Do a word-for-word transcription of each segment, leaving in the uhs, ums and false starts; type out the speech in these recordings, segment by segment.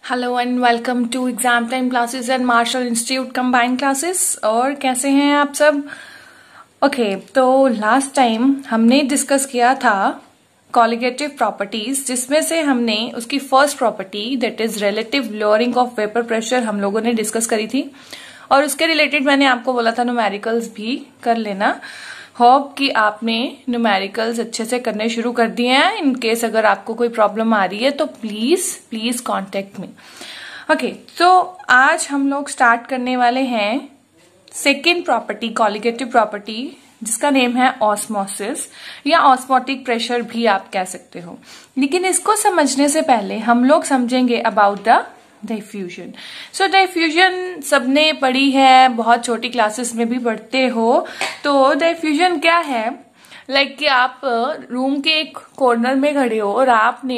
Hello and welcome to exam time classes and Marshal institute combined classes. और कैसे हैं आप सब? ओके okay, तो लास्ट टाइम हमने डिस्कस किया था कॉलिगेटिव प्रॉपर्टीज, जिसमें से हमने उसकी first property that is relative lowering of vapour pressure हम लोगों ने डिस्कस करी थी। और उसके रिलेटेड मैंने आपको बोला था न्यूमेरिकल्स भी कर लेना। होप कि आपने न्यूमेरिकल्स अच्छे से करने शुरू कर दिए हैं। इन केस अगर आपको कोई प्रॉब्लम आ रही है तो please please contact me. Okay, तो आज हम लोग स्टार्ट करने वाले हैं सेकेंड प्रॉपर्टी, कॉलिगेटिव प्रॉपर्टी, जिसका नेम है ऑस्मोसिस या ऑस्मोटिक प्रेशर भी आप कह सकते हो। लेकिन इसको समझने से पहले हम लोग समझेंगे about the diffusion. So diffusion सबने पढ़ी है, बहुत छोटी क्लासेस में भी पढ़ते हो। तो डिफ्यूजन क्या है? लाइक like कि आप रूम के एक कॉर्नर में खड़े हो और आपने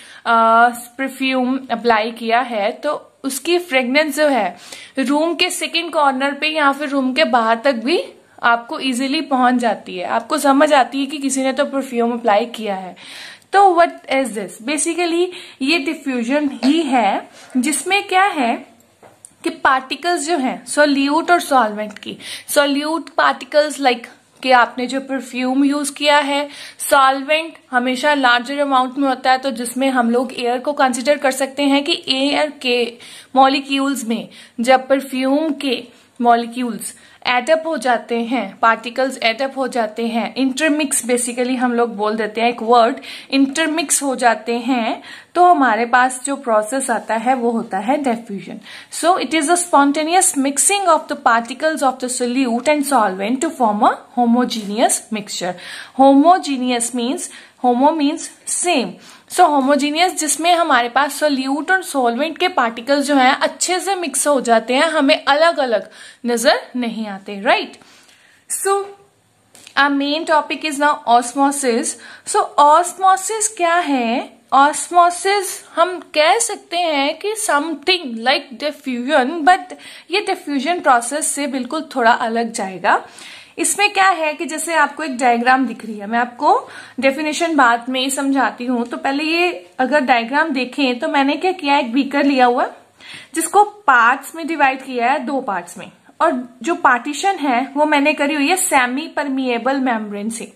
परफ्यूम अप्लाई किया है, तो उसकी फ्रेग्रेंस जो है रूम के सेकंड कॉर्नर पे या फिर रूम के बाहर तक भी आपको इजीली पहुंच जाती है। आपको समझ आती है कि किसी ने तो परफ्यूम अप्लाई किया है। तो व्हाट इज दिस? बेसिकली ये डिफ्यूजन ही है, जिसमें क्या है कि पार्टिकल्स जो हैं सोल्यूट और सॉल्वेंट की, सोल्यूट पार्टिकल्स लाइक कि आपने जो परफ्यूम यूज किया है, सॉल्वेंट हमेशा लार्जर अमाउंट में होता है, तो जिसमें हम लोग एयर को कंसिडर कर सकते हैं कि एयर के मॉलिक्यूल्स में जब परफ्यूम के मॉलिक्यूल्स एडअप हो जाते हैं, पार्टिकल्स एडअप हो जाते हैं, इंटरमिक्स बेसिकली हम लोग बोल देते हैं एक वर्ड, इंटरमिक्स हो जाते हैं, तो हमारे पास जो प्रोसेस आता है वो होता है diffusion. So it is a spontaneous mixing of the particles of the solute and solvent to form a homogeneous mixture. Homogeneous means, homo means same, so homogeneous जिसमें हमारे पास सोल्यूट और सॉल्वेंट के पार्टिकल्स जो हैं अच्छे से मिक्स हो जाते हैं, हमें अलग अलग नजर नहीं आते, right? So our main topic is now osmosis. So osmosis क्या है? ऑस्मोसिस हम कह सकते हैं कि समथिंग लाइक डिफ्यूजन, बट ये डिफ्यूजन प्रोसेस से बिल्कुल थोड़ा अलग जाएगा। इसमें क्या है कि जैसे आपको एक डायग्राम दिख रही है, मैं आपको डेफिनेशन बाद में ही समझाती हूँ। तो पहले ये अगर डायग्राम देखें तो मैंने क्या किया, एक बीकर लिया हुआ जिसको पार्ट्स में डिवाइड किया है, दो पार्ट्स में, और जो पार्टीशन है वो मैंने करी हुई है सेमी परमिएबल मेम्ब्रेन से।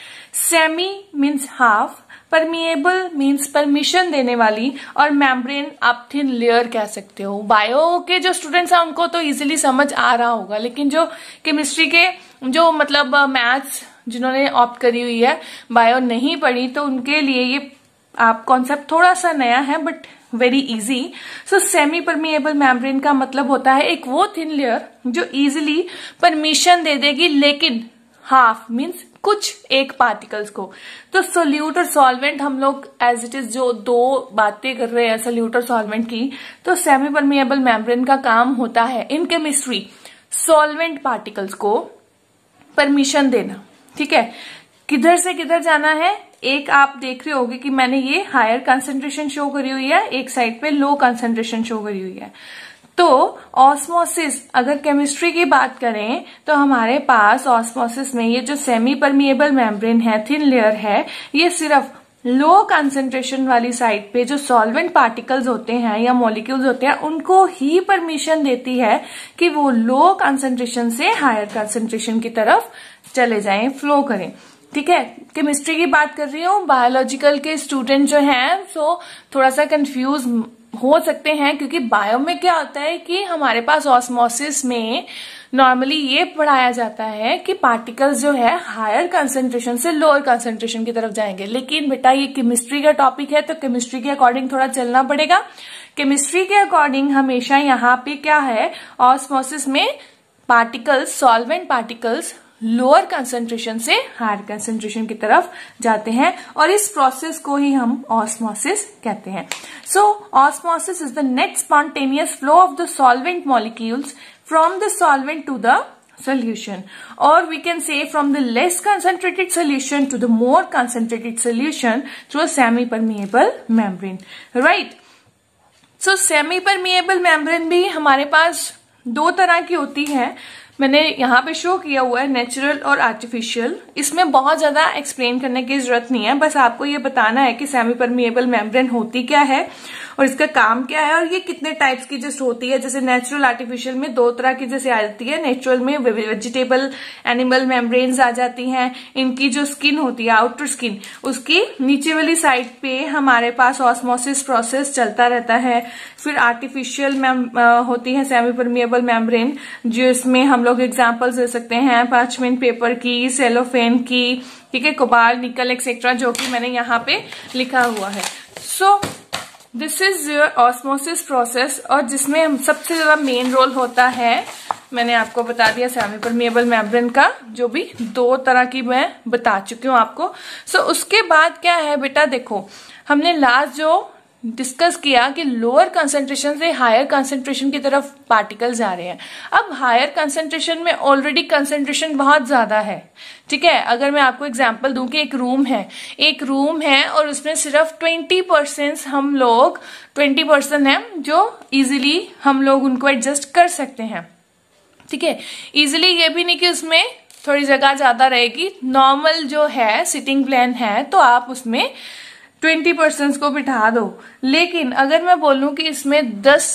Semi means half, permeable means permission देने वाली, और मेम्ब्रेन आप थिन लेयर कह सकते हो। बायो के जो स्टूडेंट्स हैं उनको तो इजीली समझ आ रहा होगा, लेकिन जो केमिस्ट्री के जो मतलब मैथ्स जिन्होंने ऑप्ट करी हुई है, बायो नहीं पढ़ी, तो उनके लिए ये आप कॉन्सेप्ट थोड़ा सा नया है but very easy. So semi permeable membrane का मतलब होता है एक वो थिन लेयर जो इजीली परमिशन दे देगी, लेकिन हाफ मीन्स कुछ एक पार्टिकल्स को। तो सोल्यूट और सॉल्वेंट हम लोग एज इट इज जो दो बातें कर रहे हैं सोल्यूट और सॉल्वेंट की, तो सेमी परमिएबल मेम्ब्रेन का काम होता है इन केमिस्ट्री सॉल्वेंट पार्टिकल्स को परमिशन देना। ठीक है, किधर से किधर जाना है? एक आप देख रहे होगे कि मैंने ये हायर कंसंट्रेशन शो करी हुई है, एक साइड पे लो कंसंट्रेशन शो करी हुई है। तो ऑस्मोसिस अगर केमिस्ट्री की बात करें तो हमारे पास ऑस्मोसिस में ये जो सेमी परमिएबल मेम्ब्रेन है, थिन लेयर है, ये सिर्फ लो कंसंट्रेशन वाली साइड पे जो सॉल्वेंट पार्टिकल्स होते हैं या मॉलिक्यूल्स होते हैं उनको ही परमिशन देती है कि वो लो कंसंट्रेशन से हायर कंसंट्रेशन की तरफ चले जाएं, फ्लो करें। ठीक है, केमिस्ट्री की बात कर रही हूँ। बायोलॉजिकल के स्टूडेंट जो हैं सो थोड़ा सा कंफ्यूज हो सकते हैं, क्योंकि बायो में क्या होता है कि हमारे पास ऑस्मोसिस में नॉर्मली ये पढ़ाया जाता है कि पार्टिकल्स जो है हायर कंसंट्रेशन से लोअर कंसंट्रेशन की तरफ जाएंगे। लेकिन बेटा ये केमिस्ट्री का टॉपिक है, तो केमिस्ट्री के अकॉर्डिंग थोड़ा चलना पड़ेगा। केमिस्ट्री के अकॉर्डिंग हमेशा यहाँ पे क्या है, ऑस्मोसिस में particles, solvent particles lower concentration से हायर कंसंट्रेशन की तरफ जाते हैं, और इस प्रोसेस को ही हम ऑस्मोसिस कहते हैं। So osmosis is the net spontaneous flow of the solvent molecules from the solvent to the solution, or we can say from the less concentrated solution to the more concentrated solution through a semi permeable membrane, right? So semi permeable membrane भी हमारे पास दो तरह की होती है। मैंने यहाँ पे शो किया हुआ है नेचुरल और आर्टिफिशियल। इसमें बहुत ज्यादा एक्सप्लेन करने की जरूरत नहीं है, बस आपको ये बताना है कि सेमी परमिएबल मेम्ब्रेन होती क्या है और इसका काम क्या है और ये कितने टाइप्स की जस्ट होती है। जैसे नेचुरल आर्टिफिशियल में दो तरह की जैसे आ जाती है। नेचुरल में वेजिटेबल एनिमल मेम्ब्रेन्स आ जाती हैं। इनकी जो स्किन होती है, आउटर स्किन, उसकी नीचे वाली साइड पे हमारे पास ऑस्मोसिस प्रोसेस चलता रहता है। फिर आर्टिफिशियल होती है सेमी परमिएबल मेम्ब्रेन, जिसमें हम लोग एग्जांपल्स दे सकते हैं पार्चमेंट पेपर की, सेलोफेन की, ठीक है, कोबाल्ट, निकल एक्सेट्रा, जो कि मैंने यहाँ पे लिखा हुआ है। So this is your osmosis process, और जिसमें सबसे ज्यादा मेन रोल होता है, मैंने आपको बता दिया सेमी परमिएबल मेम्ब्रेन का, जो भी दो तरह की मैं बता चुकी हूँ आपको। सो so, उसके बाद क्या है बेटा, देखो हमने लास्ट जो डिस्कस किया कि लोअर कंसंट्रेशन से हायर कंसंट्रेशन की तरफ पार्टिकल्स जा रहे हैं। अब हायर कंसंट्रेशन में ऑलरेडी कंसंट्रेशन बहुत ज्यादा है, ठीक है। अगर मैं आपको एग्जांपल दूं कि एक रूम है एक रूम है और उसमें सिर्फ ट्वेंटी परसेंट हम लोग ट्वेंटी परसेंट है जो इजीली हम लोग उनको एडजस्ट कर सकते हैं, ठीक है। इजीली ये भी नहीं कि उसमें थोड़ी जगह ज्यादा रहेगी। नॉर्मल जो है सिटिंग प्लान है तो आप उसमें ट्वेंटी परसेंट को बिठा दो। लेकिन अगर मैं बोलूं कि इसमें दस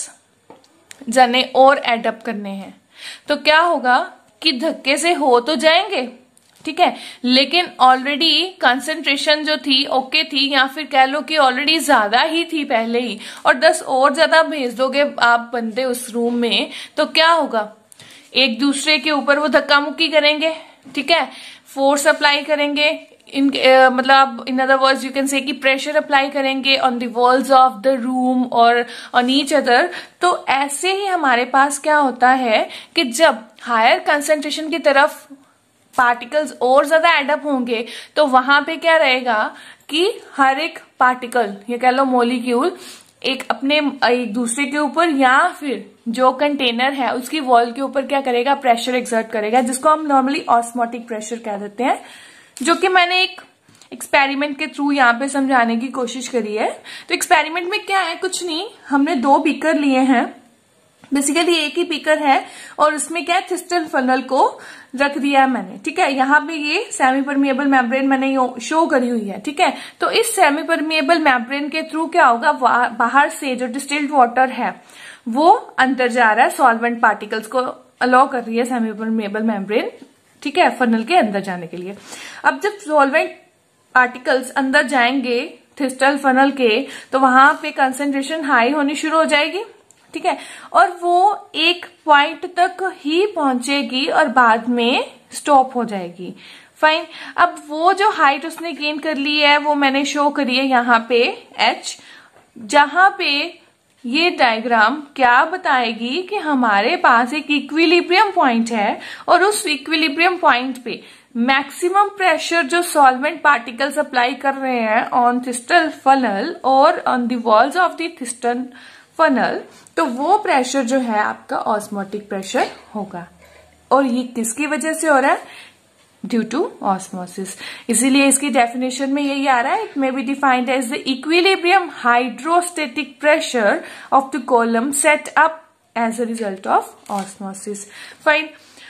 जने और एडअप करने हैं तो क्या होगा कि धक्के से हो तो जाएंगे, ठीक है, लेकिन ऑलरेडी कंसंट्रेशन जो थी ओके थी, या फिर कह लो कि ऑलरेडी ज्यादा ही थी पहले ही, और दस और ज्यादा भेज दोगे आप बंदे उस रूम में तो क्या होगा, एक दूसरे के ऊपर वो धक्का मुक्की करेंगे, ठीक है, फोर्स अप्लाई करेंगे, इन uh, मतलब in other words you can say कि प्रेशर अप्लाई करेंगे on the walls of the room और ऑन ईच अदर। तो ऐसे ही हमारे पास क्या होता है कि जब हायर कंसंट्रेशन की तरफ पार्टिकल्स और ज्यादा एडअप होंगे तो वहां पे क्या रहेगा कि हर एक पार्टिकल, ये कह लो मॉलिक्यूल, एक अपने एक दूसरे के ऊपर या फिर जो कंटेनर है उसकी वॉल के ऊपर क्या करेगा, प्रेशर एक्सर्ट करेगा, जिसको हम नॉर्मली ऑस्मोटिक प्रेशर कह देते हैं, जो कि मैंने एक एक्सपेरिमेंट के थ्रू यहाँ पे समझाने की कोशिश करी है। तो एक्सपेरिमेंट में क्या है, कुछ नहीं, हमने दो बीकर लिए हैं, बेसिकली एक ही बीकर है और उसमें क्या है, थिस्टल फनल को रख दिया है मैंने, ठीक है। यहाँ पे ये सेमी परमिएबल मेम्ब्रेन मैंने शो करी हुई है, ठीक है। तो इस सेमी परमिएबल मेम्ब्रेन के थ्रू क्या होगा, बाहर से जो डिस्टिल्ड वाटर है वो अंदर जा रहा है, सॉल्वेंट पार्टिकल्स को अलाउ कर रही है सेमी परमिएबल मेम्ब्रेन, ठीक है, फनल के अंदर जाने के लिए। अब जब सॉल्वेंट पार्टिकल्स अंदर जाएंगे थिस्टल फनल के तो वहां पे कंसंट्रेशन हाई होनी शुरू हो जाएगी, ठीक है, और वो एक पॉइंट तक ही पहुंचेगी और बाद में स्टॉप हो जाएगी, फाइन। अब वो जो हाइट उसने गेन कर ली है वो मैंने शो करी है यहाँ पे एच, जहां पे ये डायग्राम क्या बताएगी कि हमारे पास एक इक्विलिब्रियम पॉइंट है और उस इक्विलिब्रियम पॉइंट पे मैक्सिमम प्रेशर जो सॉल्वेंट पार्टिकल्स अप्लाई कर रहे हैं ऑन थिस्टल फनल और on the walls of the thistle funnel, तो वो प्रेशर जो है आपका ऑस्मोटिक प्रेशर होगा। और ये किसकी वजह से हो रहा है, ड्यू टू ऑस्मोसिस। इसीलिए इसकी डेफिनेशन में यही आ रहा है, it may be defined as the equilibrium hydrostatic pressure of the column set up as a result of osmosis, fine.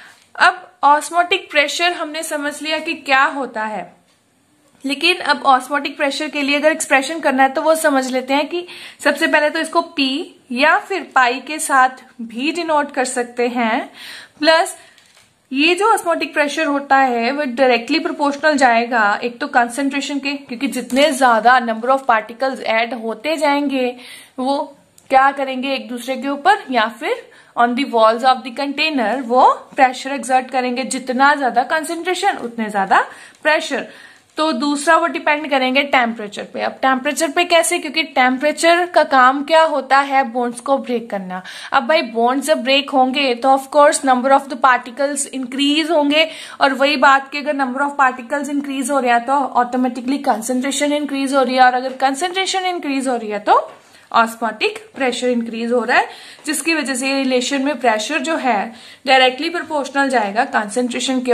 अब ऑस्मोटिक प्रेशर हमने समझ लिया कि क्या होता है, लेकिन अब ऑस्मोटिक प्रेशर के लिए अगर एक्सप्रेशन करना है तो वो समझ लेते हैं कि सबसे पहले तो इसको पी या फिर पाई के साथ भी डिनोट कर सकते हैं, प्लस ये जो ऑस्मोटिक प्रेशर होता है वो डायरेक्टली प्रोपोर्शनल जाएगा एक तो कंसंट्रेशन के, क्योंकि जितने ज्यादा नंबर ऑफ पार्टिकल्स ऐड होते जाएंगे वो क्या करेंगे एक दूसरे के ऊपर या फिर on the walls of the container वो प्रेशर एक्सर्ट करेंगे, जितना ज्यादा कंसंट्रेशन उतने ज्यादा प्रेशर। तो दूसरा वो डिपेंड करेंगे टेम्परेचर पे। अब टेम्परेचर पे कैसे, क्योंकि टेम्परेचर का काम क्या होता है, बॉन्ड्स को ब्रेक करना। अब भाई बॉन्ड्स जब ब्रेक होंगे तो of course number of the particles increase होंगे, और वही बात कि अगर नंबर ऑफ पार्टिकल्स इंक्रीज हो रहा है तो ऑटोमेटिकली कंसंट्रेशन इंक्रीज हो रही है, और अगर कंसंट्रेशन इंक्रीज हो रही है तो ऑस्मोटिक प्रेशर इंक्रीज हो रहा है, जिसकी वजह से रिलेशन में प्रेशर जो है डायरेक्टली प्रोपोर्शनल जाएगा कंसंट्रेशन के और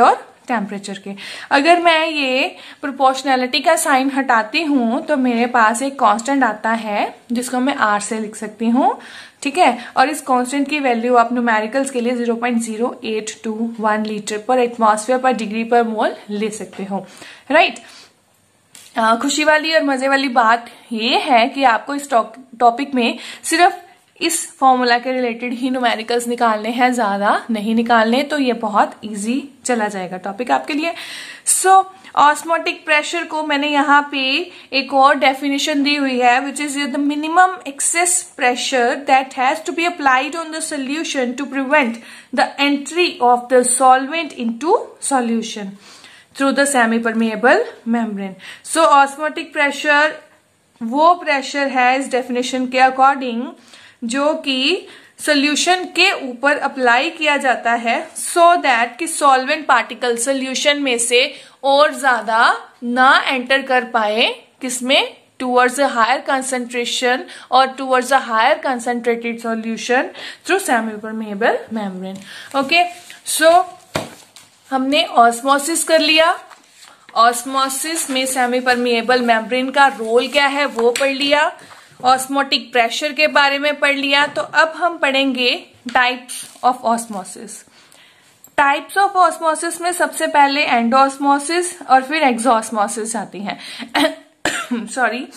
टेम्परेचर के। अगर मैं ये प्रोपोर्शनैलिटी का साइन हटाती हूं तो मेरे पास एक कांस्टेंट आता है जिसको मैं आर से लिख सकती हूँ, ठीक है। और इस कांस्टेंट की वैल्यू आप न्यूमेरिकल्स के लिए zero point zero eight two one litre per atmosphere per degree per mole ले सकते हो, राइट। खुशी वाली और मजे वाली बात ये है कि आपको इस टॉपिक में सिर्फ इस फॉर्मूला के रिलेटेड ही न्यूमेरिकल्स निकालने हैं, ज्यादा नहीं निकालने, तो ये बहुत इजी चला जाएगा टॉपिक आपके लिए। सो ऑस्मोटिक प्रेशर को मैंने यहाँ पे एक और डेफिनेशन दी हुई है, which is the minimum excess pressure that has to be applied on the solution to prevent the entry of the solvent into solution through the semi permeable membrane. So osmotic pressure वो pressure है इस definition के according जो कि solution के ऊपर apply किया जाता है सो so दैट कि सॉल्वेंट पार्टिकल सोल्यूशन में से और ज्यादा ना एंटर कर पाए, किसमें, टूवर्ड्स अ हायर कंसंट्रेशन और towards a higher concentrated solution through semi permeable membrane. Okay, so हमने ऑस्मोसिस कर लिया, ऑस्मोसिस में सेमी परमिएबल मेम्ब्रेन का रोल क्या है वो पढ़ लिया, ऑस्मोटिक प्रेशर के बारे में पढ़ लिया। तो अब हम पढ़ेंगे types of osmosis. Types of osmosis में सबसे पहले एंडोऑस्मोसिस और फिर एक्सोऑस्मोसिस आती हैं। Sorry,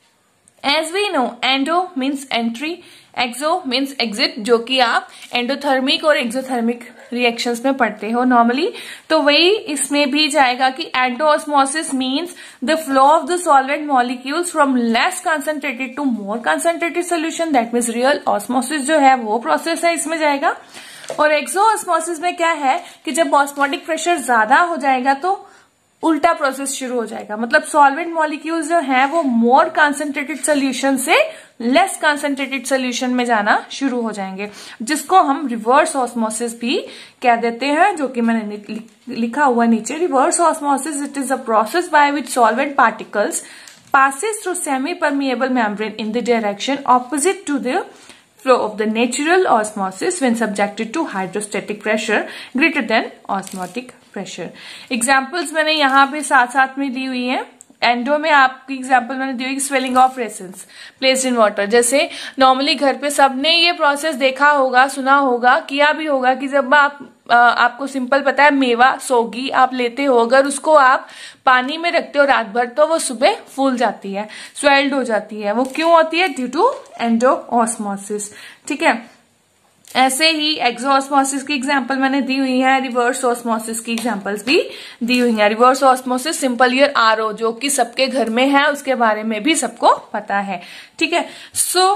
as we know endo means entry, exo means exit, जो कि आप एंडोथर्मिक और एक्सोथर्मिक रिएक्शंस में पढ़ते हो नॉर्मली, तो वही इसमें भी जाएगा कि endosmosis means the flow of the solvent molecules from less concentrated to more concentrated solution, that means real osmosis जो है वो प्रोसेस है, इसमें जाएगा। और एक्सोऑस्मोसिस में क्या है कि जब ऑस्मोटिक प्रेशर ज्यादा हो जाएगा तो उल्टा प्रोसेस शुरू हो जाएगा, मतलब सॉल्वेंट मॉलिक्यूल्स जो हैं वो मोर कंसंट्रेटेड सोल्यूशन से लेस कंसंट्रेटेड सोल्यूशन में जाना शुरू हो जाएंगे, जिसको हम रिवर्स ऑस्मोसिस भी कह देते हैं, जो कि मैंने लिखा हुआ नीचे। Reverse osmosis it is a process by which solvent particles passes through semi-permeable membrane in the direction opposite to the flow of the natural osmosis when subjected to hydrostatic pressure greater than osmotic pressure. Examples मैंने यहाँ पे साथ साथ में दी हुई है। Endo में आपकी एग्जाम्पल मैंने दी हुई swelling of raisins placed in water. जैसे नॉर्मली घर पे सबने ये प्रोसेस देखा होगा, सुना होगा, किया भी होगा कि जब आप आ, आपको सिंपल पता है मेवा सोगी आप लेते हो, अगर उसको आप पानी में रखते हो रात भर तो वो सुबह फूल जाती है, स्वेल्ड हो जाती है। वो क्यों होती है? ड्यू टू एंडोऑस्मोसिस, ठीक है। ऐसे ही एक्सोऑस्मोसिस की एग्जांपल मैंने दी हुई है, रिवर्स ऑस्मोसिस की एग्जांपल्स भी दी हुई है। Reverse osmosis simple here RO जो कि सबके घर में है, उसके बारे में भी सबको पता है, ठीक है। So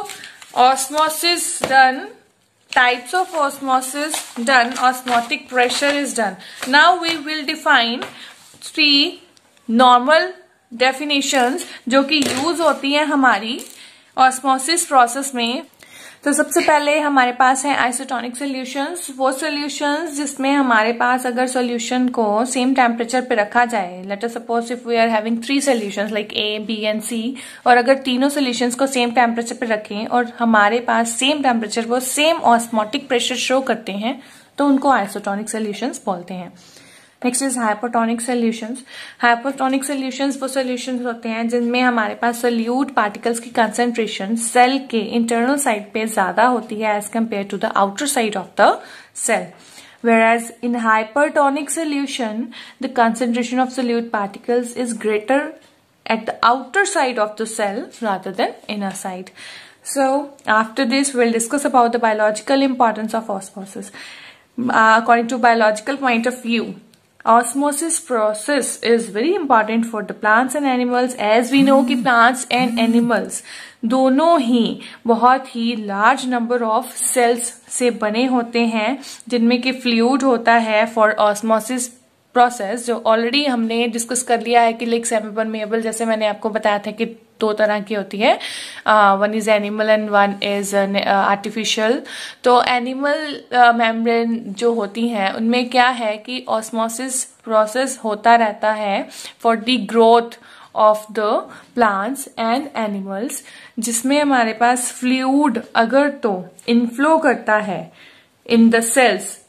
osmosis done, types of osmosis done, osmotic pressure is done. Now we will define three normal definitions जो कि यूज होती हैं हमारी ऑस्मोसिस प्रोसेस में। तो सबसे पहले हमारे पास है आइसोटोनिक सॉल्यूशंस, वो सॉल्यूशंस जिसमें हमारे पास अगर सॉल्यूशन को सेम टेम्परेचर पे रखा जाए, let us suppose if we are having three solutions like A, B and C, और अगर तीनों सॉल्यूशंस को सेम टेम्परेचर पे रखें और हमारे पास सेम टेम्परेचर वो सेम ऑस्मोटिक प्रेशर शो करते हैं, तो उनको आइसोटोनिक सॉल्यूशंस बोलते हैं। Next is hypotonic solutions. Hypotonic solutions वो सॉल्यूशंस होते हैं जिनमें हमारे पास सोल्यूट पार्टिकल्स की कंसंट्रेशन सेल के इंटरनल साइड पे ज्यादा होती है as compare to the outer side of the cell, whereas in hypertonic solution the concentration of solute particles is greater at the outer side of the cell rather than inner side. So after this we'll discuss about the biological importance of osmosis. Uh, according to biological point of view, osmosis process is very important for the plants and animals, as we know कि plants and animals दोनों ही बहुत ही large number of cells से बने होते हैं जिनमें कि fluid होता है for osmosis process, जो ऑलरेडी हमने डिस्कस कर लिया है कि लाइक सेमी परमिएबल, जैसे मैंने आपको बताया था कि दो तरह की होती है, one is animal and one is artificial. तो एनिमल मेम्ब्रेन जो होती हैं उनमें क्या है कि ऑस्मोसिस प्रोसेस होता रहता है for the growth of the plants and animals, जिसमें हमारे पास फ्लूइड अगर तो इनफ्लो करता है इन द सेल्स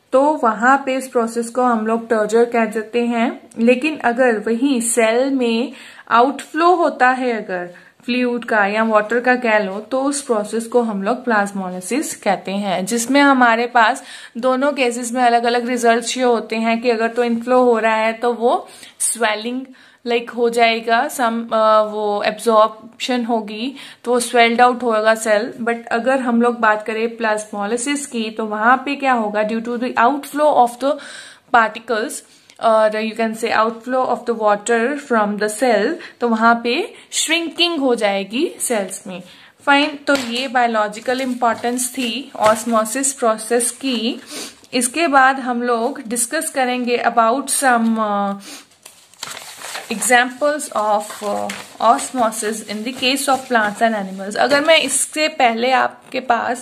तो वहां पे इस प्रोसेस को हम लोग टर्जर कह देते हैं। लेकिन अगर वही सेल में आउटफ्लो होता है अगर फ्लूइड का या वाटर का कह लो, तो उस प्रोसेस को हम लोग प्लाज्मोलिसिस कहते हैं, जिसमें हमारे पास दोनों केसेस में अलग अलग रिजल्ट ये होते हैं कि अगर तो इनफ्लो हो रहा है तो वो स्वेलिंग लाइक हो जाएगा, सम वो एब्जॉर्प्शन होगी तो वो स्वेल्ड आउट होगा सेल। बट अगर हम लोग बात करें प्लाज्मोलिसिस की, तो वहां पे क्या होगा, due to the outflow of the particles और you can say outflow of the water from the cell, तो वहां पे श्रिंकिंग हो जाएगी सेल्स में। फाइन, तो ये बायोलॉजिकल इंपॉर्टेंस थी ऑस्मोसिस प्रोसेस की। इसके बाद हम लोग डिस्कस करेंगे about some examples of osmosis in the case of plants and animals. अगर मैं इससे पहले आपके पास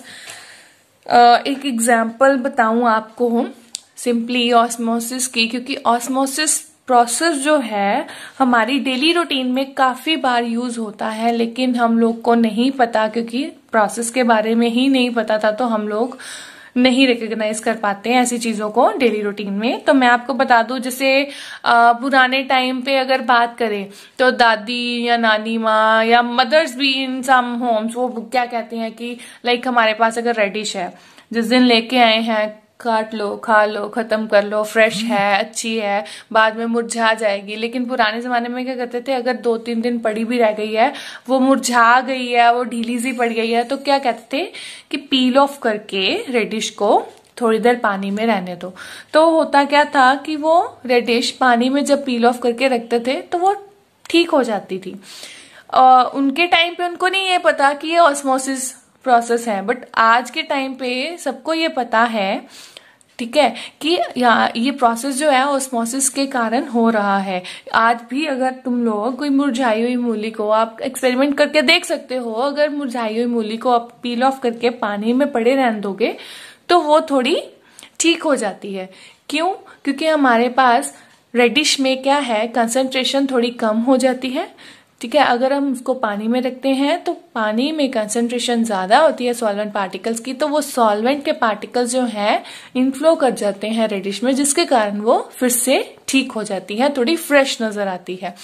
uh, एक एग्जाम्पल बताऊं आपको सिंपली ऑस्मोसिस की, क्योंकि ऑस्मोसिस प्रोसेस जो है हमारी डेली रूटीन में काफी बार यूज होता है, लेकिन हम लोग को नहीं पता, क्योंकि प्रोसेस के बारे में ही नहीं पता था तो हम लोग नहीं रिकॉग्नाइज कर पाते हैं ऐसी चीजों को डेली रूटीन में। तो मैं आपको बता दूं, जैसे पुराने टाइम पे अगर बात करें तो दादी या नानी माँ या मदर्स भी इन सम होम्स वो क्या कहते हैं कि लाइक हमारे पास अगर रेडिश है, जिस दिन लेके आए हैं काट लो, खा लो, खत्म कर लो, फ्रेश है, अच्छी है, बाद में मुरझा जाएगी। लेकिन पुराने जमाने में क्या करते थे, अगर दो तीन दिन पड़ी भी रह गई है, वो मुरझा गई है, वो ढीली सी पड़ गई है, तो क्या कहते थे कि पील ऑफ करके रेडिश को थोड़ी देर पानी में रहने दो। तो होता क्या था कि वो रेडिश पानी में जब पील ऑफ करके रखते थे तो वो ठीक हो जाती थी। आ, उनके टाइम पे उनको नहीं ये पता कि ये ऑस्मोसिस प्रोसेस है, बट आज के टाइम पे सबको ये पता है, ठीक है, कि यहाँ ये प्रोसेस जो है ऑस्मोसिस के कारण हो रहा है। आज भी अगर तुम लोग कोई मुरझाई हुई मूली को आप एक्सपेरिमेंट करके देख सकते हो, अगर मुरझाई हुई मूली को आप पील ऑफ करके पानी में पड़े रहने दोगे तो वो थोड़ी ठीक हो जाती है। क्यों? क्योंकि हमारे पास रेडिश में क्या है, कंसंट्रेशन थोड़ी कम हो जाती है, ठीक है। अगर हम उसको पानी में रखते हैं तो पानी में कंसंट्रेशन ज्यादा होती है सॉल्वेंट पार्टिकल्स की, तो वो सॉल्वेंट के पार्टिकल्स जो हैं इनफ्लो कर जाते हैं रेडिश में, जिसके कारण वो फिर से ठीक हो जाती है, थोड़ी फ्रेश नजर आती है।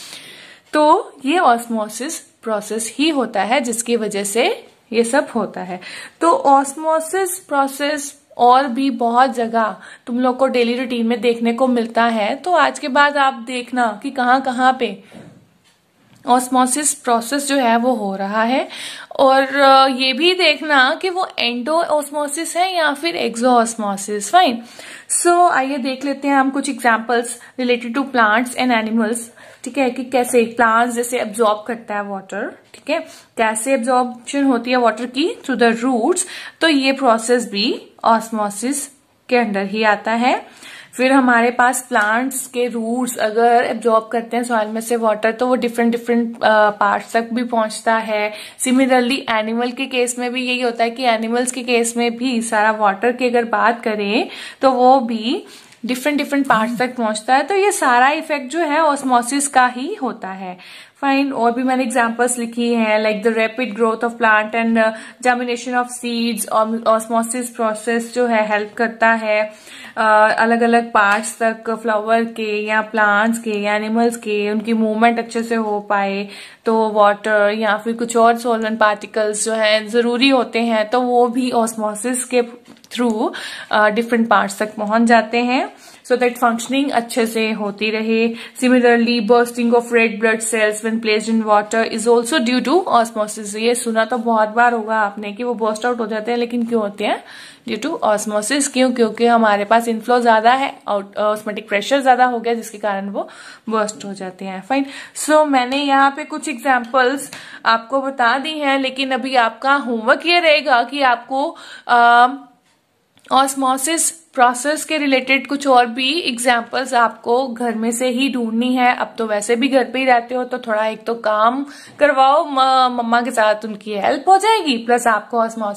तो ये ऑस्मोसिस प्रोसेस ही होता है जिसकी वजह से ये सब होता है। तो ऑस्मोसिस प्रोसेस और भी बहुत जगह तुम लोग को डेली रूटीन में देखने को मिलता है। तो आज के बाद आप देखना कि कहाँ कहाँ पे ऑस्मोसिस प्रोसेस जो है वो हो रहा है, और ये भी देखना कि वो एंडो ऑस्मोसिस है या फिर एक्सो ऑस्मोसिस। फाइन, सो आइए देख लेते हैं हम कुछ examples related to plants and animals, ठीक है, कि कैसे प्लांट्स जैसे एब्जॉर्ब करता है वाटर, ठीक है, कैसे एब्जॉर्प्शन होती है वाटर की थ्रू द रूट्स, तो ये प्रोसेस भी ऑस्मोसिस के अंडर ही आता है। फिर हमारे पास प्लांट्स के रूट्स अगर एब्जॉर्ब करते हैं सॉइल में से वाटर, तो वो डिफरेंट डिफरेंट पार्ट्स तक भी पहुंचता है। सिमिलरली एनिमल के केस में भी यही होता है कि एनिमल्स के केस में भी सारा वाटर की अगर बात करें तो वो भी डिफरेंट डिफरेंट पार्ट्स तक पहुंचता है। तो ये सारा इफेक्ट जो है ऑस्मोसिस का ही होता है। फाइन, और भी मैंने एग्जांपल्स लिखी हैं, like the rapid growth of plant and germination of seeds. Osmosis process जो है हेल्प करता है अलग अलग पार्ट्स तक फ्लावर के या प्लांट्स के या एनिमल्स के उनकी मूवमेंट अच्छे से हो पाए। तो वाटर या फिर कुछ और सॉल्वेंट पार्टिकल्स जो है जरूरी होते हैं, तो वो भी ऑस्मोसिस के थ्रू डिफरेंट पार्ट्स तक पहुंच जाते हैं, सो दैट फंक्शनिंग अच्छे से होती रहे। Similarly bursting of red blood cells when placed in water is also due to osmosis. ये सुना तो बहुत बार होगा आपने कि वो बर्स्ट आउट हो जाते हैं, लेकिन क्यों होते हैं? Due to osmosis. क्यों? क्योंकि हमारे पास इनफ्लो ज्यादा है, ऑस्मोटिक प्रेशर ज्यादा हो गया, जिसके कारण वो बर्स्ट हो जाते हैं। फाइन, सो so, मैंने यहाँ पे कुछ एग्जाम्पल्स आपको बता दी हैं, लेकिन अभी आपका होमवर्क ये रहेगा कि आपको आ, ऑस्मोसिस प्रोसेस के रिलेटेड कुछ और भी एग्जाम्पल्स आपको घर में से ही ढूंढनी है। अब तो वैसे भी घर पे ही रहते हो, तो थोड़ा एक तो काम करवाओ मम्मा के साथ, उनकी हेल्प हो जाएगी, प्लस आपको ऑस्मोसिस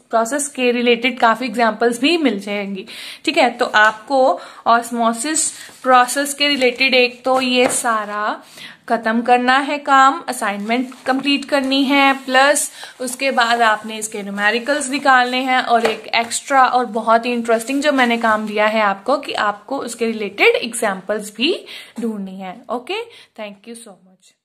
प्रोसेस के रिलेटेड काफी एग्जांपल्स भी मिल जाएंगी। ठीक है, तो आपको ऑस्मोसिस प्रोसेस के रिलेटेड एक तो ये सारा खत्म करना है काम, असाइनमेंट कंप्लीट करनी है, प्लस उसके बाद आपने इसके न्यूमेरिकल्स निकालने हैं, और एक एक्स्ट्रा और बहुत ही इंटरेस्टिंग जो मैंने काम दिया है आपको कि आपको उसके रिलेटेड एग्जांपल्स भी ढूंढनी है। Okay, thank you so much.